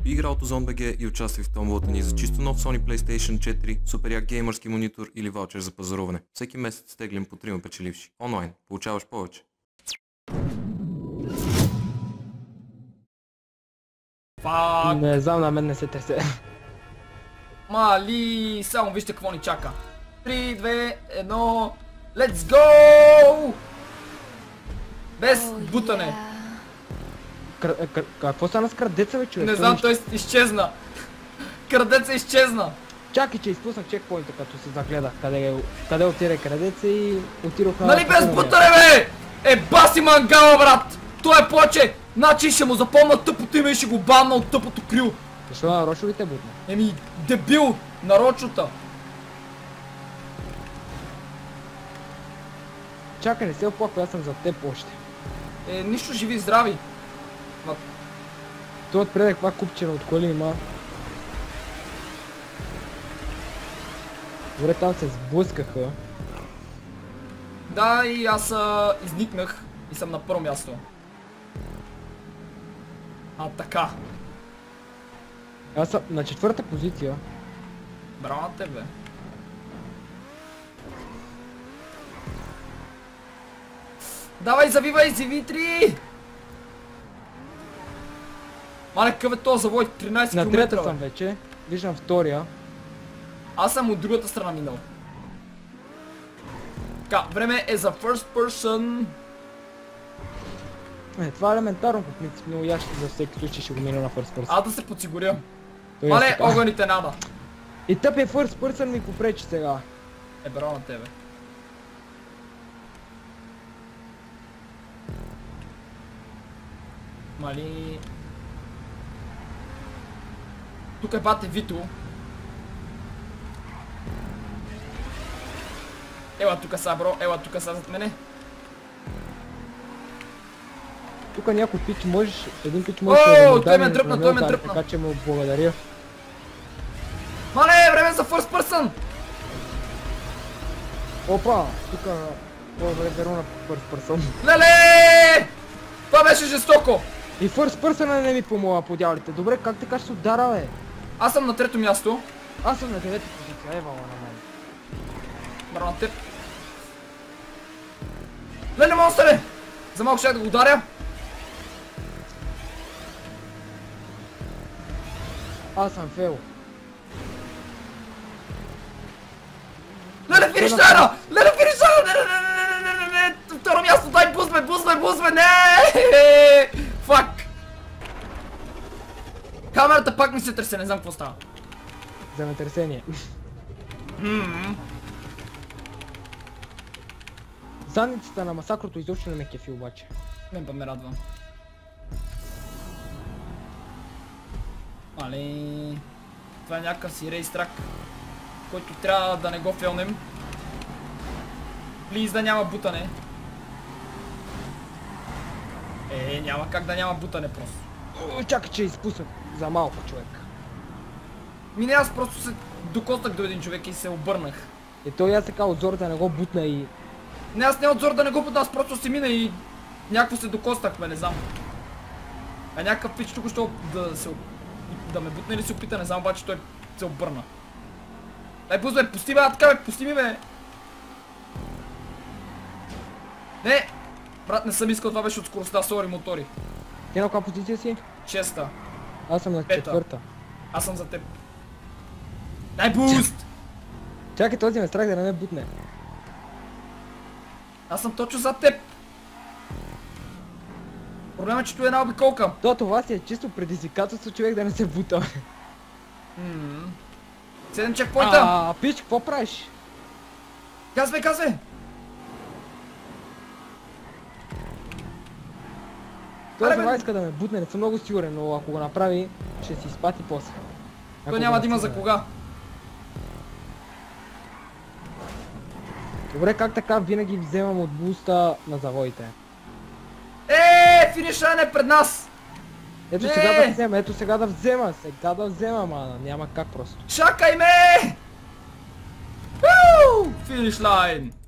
игра от Ozon.bg и участвай в томболата ни за чисто нов Sony PlayStation 4, супер як геймърски монитор или ваучер за пазаруване. Всеки месец теглим по 3 печеливши. Онлайн. Получаваш повече. Фак! Не знам, на мен не се тресе. Мали! Само вижте какво ни чака. 3, 2, 1... Let's go! Без бутане. Какво стана с крадеца, бе, човек? Не знам, той изчезна. Крадеца изчезна. Чакай, че изпуснах чекпоинта, като се загледах. Къде отиде крадеца и отидох на... Нали без бутане, бе? Баси мангала, брат! Той е повече! Значи ще му запомна тъпото име и ще го банна от тъпото крил. Защо нарочно ли те бутна? Еми, дебил! Нарочнота! Чакай, не се оплаква, аз съм за теб още. Нищо, живи и здрави. Той отпреде каква купчена от коли има. Добре, там се сблъскаха. Да, и аз изникнах и съм на първо място. Така. Аз съм на четвърта позиция. Браво на тебе. Давай, завивай, CV3! Мале, какъв е този завой? 13 км. На трета съм вече. Виждам втория. Аз съм от другата страна минал. Така, време е за first person. Това е елементарно по принцип, но я ще за всеки случай ще го мина на first person. Да се подсигуря. Той Мале, така. огъните нада. И тъпия first person ми попречи сега. Браво на тебе. Мали... Тук е бате Вито. Ела тука са, бро, ела тука са зад мене. Тук някой пич можеш, един пич можеш да му той ме даде дръпна, той ме дръпна. така че му благодаря. Мале, време за first person! Опа, тук е верно на first person. Леле! Това беше жестоко! И first person не ми помогна по дяволите. Добре, как така ще се удара, бе? Аз съм на трето място. Аз съм на девета позиция, евала на мен. Браво на теб. Леле, монстъре! За малко ще да го ударя. Аз съм фейл. Леле, финишлайна! Леле, финишлайна! Не! Второ място, дай бузме! Не! Фак! Камерата пак ми се тресе, не знам какво става. За натресение. Задницата на масакрото изобщо не ме кефи обаче. Мен па ме радвам. Али... Това е някакъв си рейстрак, който трябва да не го фелнем. Плиз да няма бутане. Няма как да няма бутане просто. Чакай, че изпуснах за малко, човек. Мине, аз просто се докоснах до един човек и се обърнах. Той аз така отзор да не го бутна и... Не, аз не отзор да не го бутна, аз просто си мина и... Някакво се докоснахме, не знам. Някакъв пич тук ще да ме бутне или се опита, не знам, обаче той се обърна. Дай пуст, бе, пусти, бе, така, бе, пусти ми, бе. Не! Брат, не съм искал, това беше от скоростта, сори, мотори. Ти на каква позиция си? Шеста. Аз съм на Пета. четвърта. Аз съм за теб. Дай буст! Чакай, този ме страх да не ме бутне. Аз съм точно за теб. Проблема е, че това е една обиколка. Това си е чисто предизвикателство, човек да не се бута. 7 чекпоинта. Пич, какво правиш? Казвай! Той това иска да ме бутне, не съм много сигурен, но ако го направи, ще си изпати после. Той няма да има за кога. Добре, как така винаги вземам от буста на завоите? Финиша е пред нас! Ето сега да взема, сега да взема, мана, няма как просто. Чакай ме! Финиш лайн!